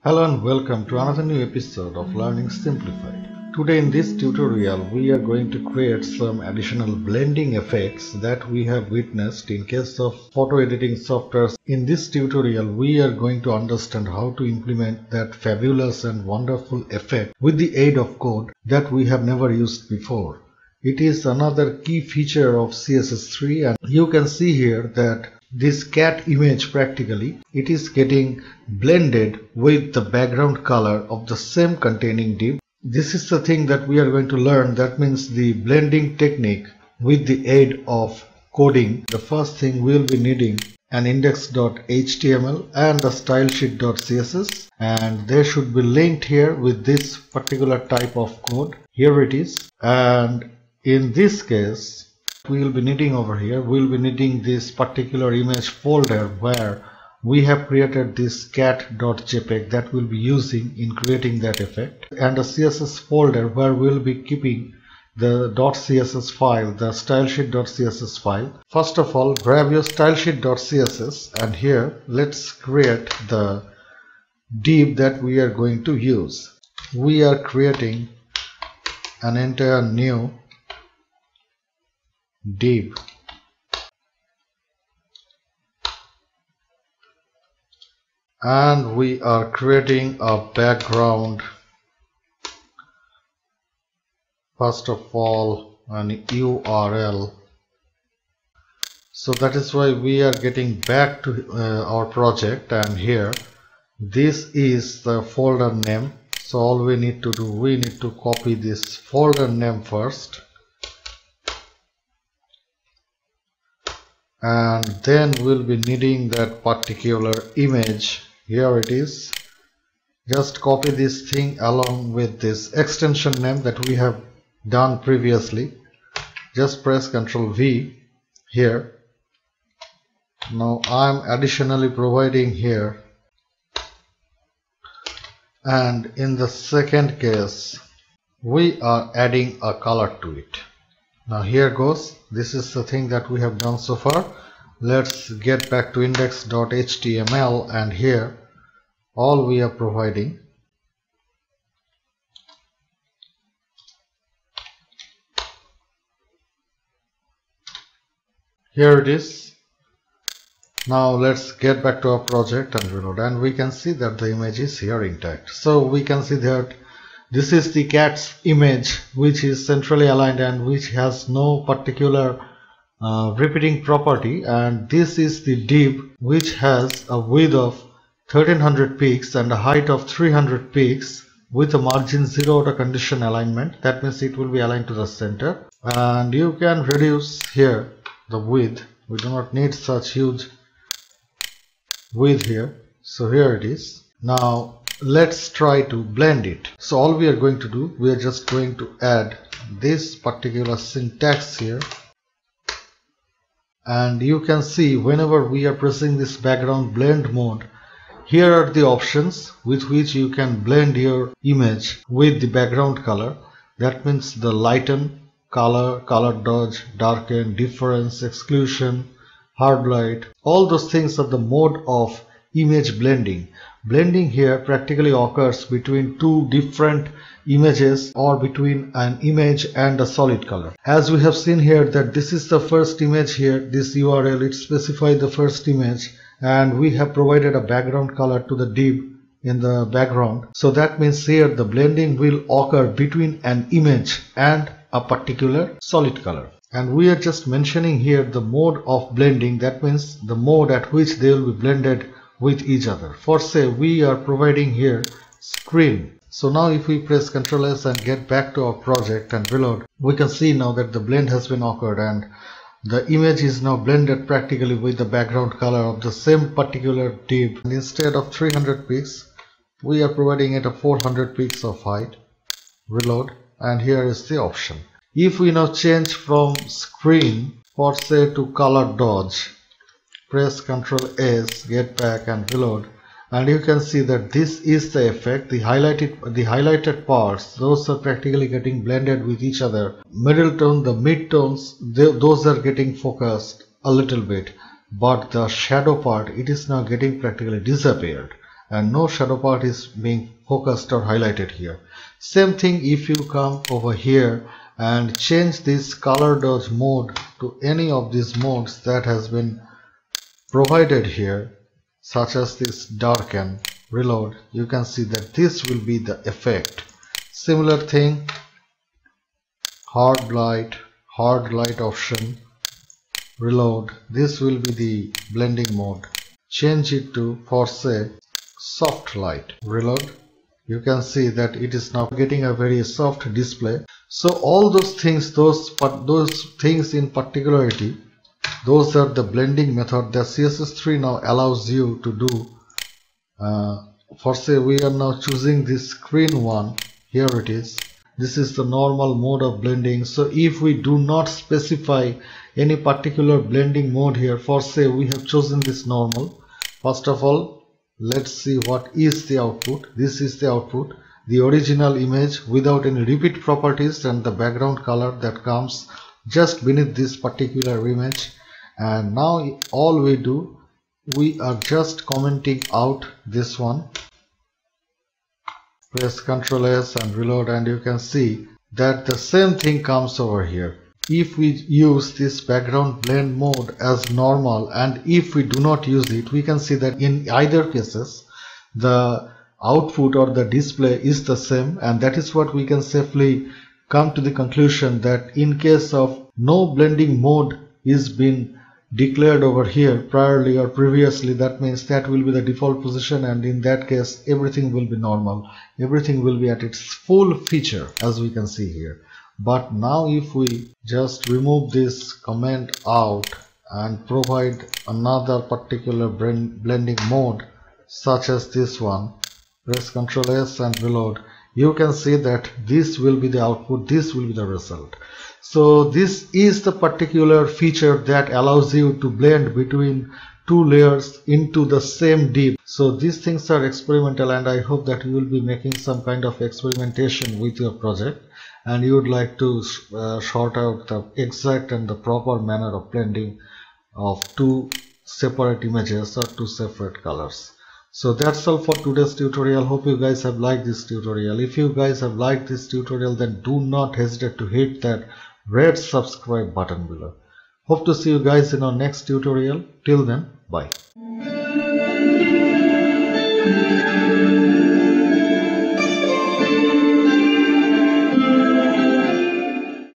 Hello and welcome to another new episode of Learning Simplified. Today in this tutorial we are going to create some additional blending effects that we have witnessed in case of photo editing softwares. In this tutorial we are going to understand how to implement that fabulous and wonderful effect with the aid of code that we have never used before. It is another key feature of CSS3, and you can see here that this cat image practically it is getting blended with the background color of the same containing div. This is the thing that we are going to learn, that means the blending technique with the aid of coding. The first thing we will be needing an index.html and a stylesheet.css, and they should be linked here with this particular type of code. Here it is, and in this case we will be needing over here, we will be needing this particular image folder where we have created this cat.jpg that we'll be using in creating that effect, and a CSS folder where we'll be keeping the .css file, the stylesheet.css file. First of all, grab your stylesheet.css, and here let's create the div that we are going to use. We are creating an entire new div, and we are creating a background. First of all, an URL. So that is why we are getting back to our project, and here this is the folder name. So all we need to do, we need to copy this folder name first, and then we'll be needing that particular image. Here it is. Just copy this thing along with this extension name that we have done previously. Just press Ctrl V here. Now I'm additionally providing here, and in the second case we are adding a color to it. Now here goes. This is the thing that we have done so far. Let's get back to index.html, and here all we are providing here it is. Now let's get back to our project and reload, and we can see that the image is here intact. So we can see that this is the cat's image, which is centrally aligned and which has no particular repeating property, and this is the div which has a width of 1300 pixels and a height of 300 pixels with a margin 0 auto condition alignment. That means it will be aligned to the center, and you can reduce here the width. We do not need such huge width here. So here it is. Now let's try to blend it. So all we are going to do, we are just going to add this particular syntax here, and you can see whenever we are pressing this background blend mode, here are the options with which you can blend your image with the background color. That means the lighten, color, color dodge, darken, difference, exclusion, hard light. All those things are the mode of image blending. Blending here practically occurs between two different images or between an image and a solid color. As we have seen here that this is the first image here, this URL, it specifies the first image, and we have provided a background color to the div in the background. So that means here the blending will occur between an image and a particular solid color. And we are just mentioning here the mode of blending, that means the mode at which they will be blended with each other. For say we are providing here screen. So now if we press Ctrl S and get back to our project and reload, we can see now that the blend has been occurred, and the image is now blended practically with the background color of the same particular div. And instead of 300 pixels, we are providing it a 400 pixels of height. Reload, and here is the option. If we now change from screen for say to color dodge, press Ctrl S, get back and reload, and you can see that this is the effect. The highlighted parts, those are practically getting blended with each other. Middle tone, the mid tones, those are getting focused a little bit, but the shadow part, it is now getting practically disappeared, and no shadow part is being focused or highlighted here. Same thing if you come over here and change this color dodge mode to any of these modes that has been provided here, such as this darken, reload, you can see that this will be the effect. Similar thing, hard light option, reload, this will be the blending mode. Change it to, for say, soft light, reload, you can see that it is now getting a very soft display. So all those things, those things in particularity, those are the blending method that CSS3 now allows you to do. For say we are now choosing this screen one, here it is. This is the normal mode of blending. So if we do not specify any particular blending mode here, for say we have chosen this normal, first of all, let's see what is the output. This is the output, the original image without any repeat properties and the background color that comes just beneath this particular image. And now all we do, we are just commenting out this one. Press Ctrl S and reload, and you can see that the same thing comes over here. If we use this background blend mode as normal, and if we do not use it, we can see that in either cases the output or the display is the same, and that is what we can safely come to the conclusion that in case of no blending mode is been declared over here priorly or previously, that means that will be the default position, and in that case everything will be normal, everything will be at its full feature as we can see here. But now if we just remove this comment out and provide another particular blending mode such as this one, press Ctrl S and reload, you can see that this will be the output, this will be the result. So this is the particular feature that allows you to blend between two layers into the same div. So these things are experimental, and I hope that you will be making some kind of experimentation with your project, and you would like to sort out the exact and the proper manner of blending of two separate images or two separate colors. So that's all for today's tutorial. Hope you guys have liked this tutorial. If you guys have liked this tutorial, then do not hesitate to hit that red subscribe button below. Hope to see you guys in our next tutorial. Till then, bye.